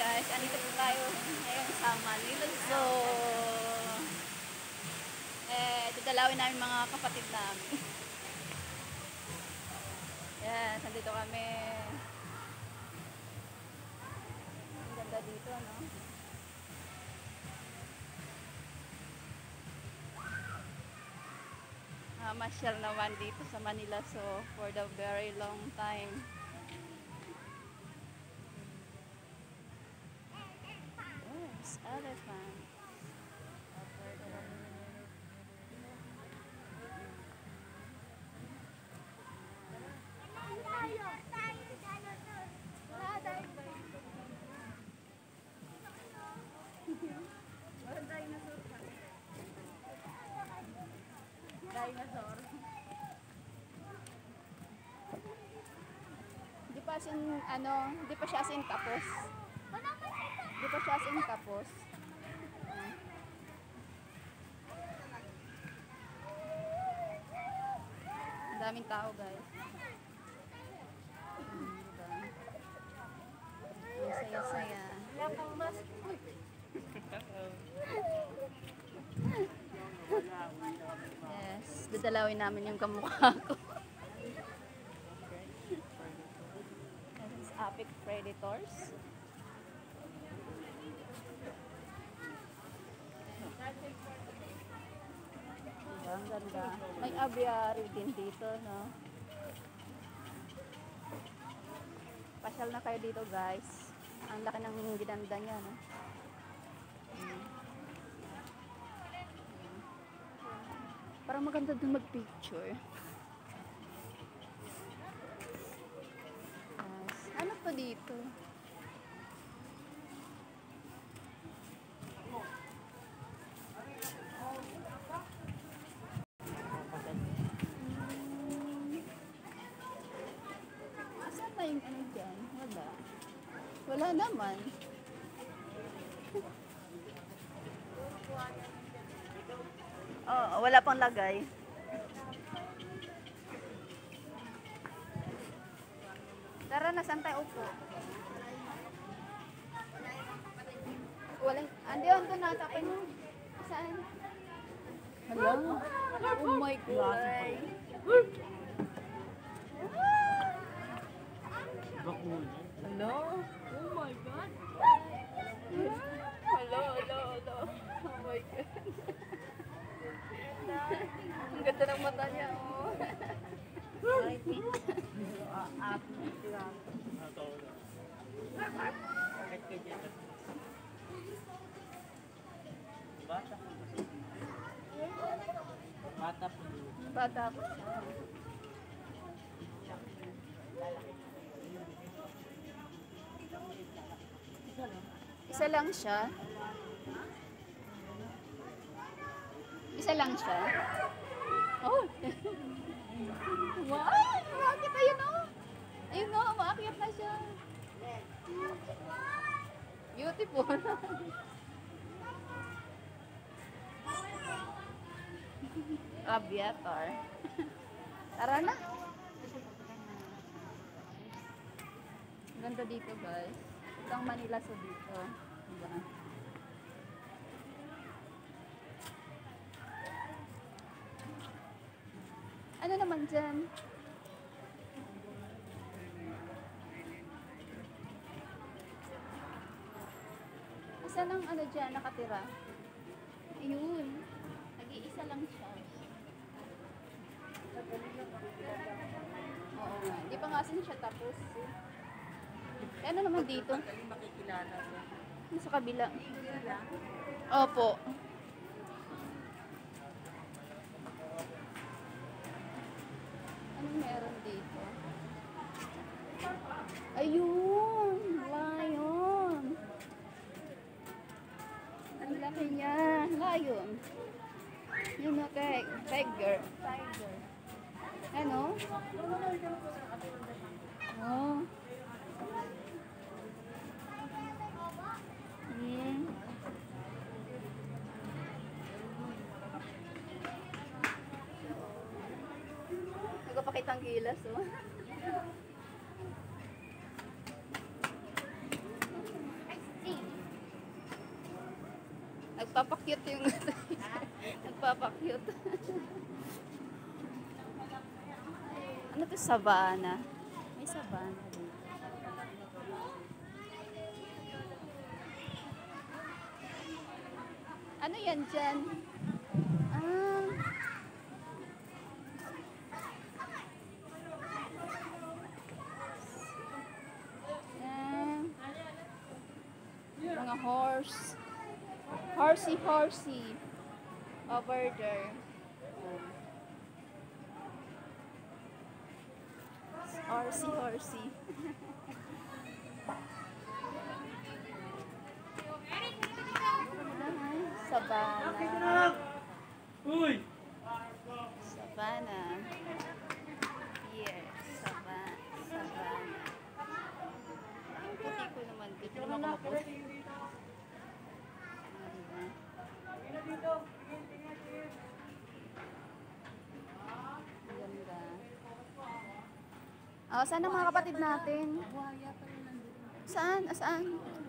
guys, andito po tayo ngayon sa Manila. So, dadalawin namin mga kapatid namin. Yes, andito kami. Ang ganda dito, no? Masyal naman dito sa Manila. So, for the very long time. Yes, elephant. Dinosaur. Di pa sin di pa siya sin tapos. Di pa siya sin tapos. Ang daming tao, guys. Diba? Ang saya-saya. Yes, dadalawin namin yung kamukha ko. This is Epic Predators. Diba, ang ganda. May aviary din dito, no? Pasyal na kayo dito, guys. Ang laki ng ginanda niya, no? Parang maganda dun mag-picture. Yes. Ano pa dito? Asan na yung ano dyan? Wala. Wala naman. Oh, wala pang lagay. Tara na, saan tayo upo? Walang, andiyon doon na, tapin mo. Saan? Hello? Oh my God. Hello? Oh my God. Hello. Oh my God. Ang ganda ng mata niya, oh. Bata po. Isa lang siya. Isa lang siya. Oh. Wow! Bakit? Ayun o. Ayun o, maakyat na siya. Beautiful. Aviator. Tara na. Ganda dito, guys. Itong Manila sa dito. Diba? Ano naman dyan? Isa lang ano dyan nakatira? Ayun. Nag-iisa lang siya. Oo nga. Hindi pa nga siya tapos. Ano naman dito? Sa kabila. Opo. Anong meron dito? Ayun! Lion! Ang laki niya. Lion. Yun na, tiger. Ano? Oh. Nagpapakitang gilas, oh. Nagpapakyut yung nagpapakyut. Ano to, sabana? May sabana dito. Ano yan dyan? Ah. Mga horse. Horsey. Over there. Horsey. Savannah. Uy! Savannah. Here. Savannah. Ang puti ko naman. Dito naman ako maputi. Ganda. Oh, saan ang mga kapatid natin? Saan? Saan?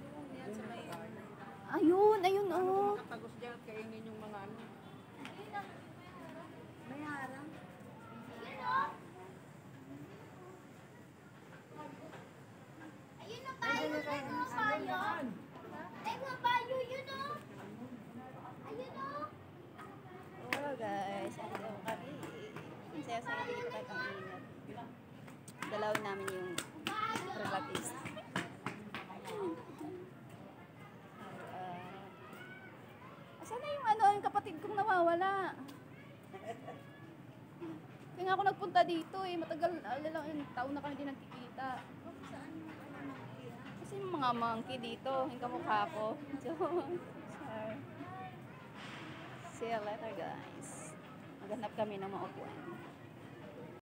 Ayun, oh. Tapos dyan, kainin yung mga ano. May harang. Ayun na tayo, yun o. Ayun o. Hello guys, ito kami. Ang saya-saya dito kahit ang ingat. Dalawin namin yung relatives. Asan na yung yung kapatid kong nawawala? Kaya nga ako nagpunta dito eh. Matagal, yung taon na kami din nagkikita. Kasi yung mga monkey dito, yung kamukha ko. So, see you later guys. Maghanap kami ng mga upuan.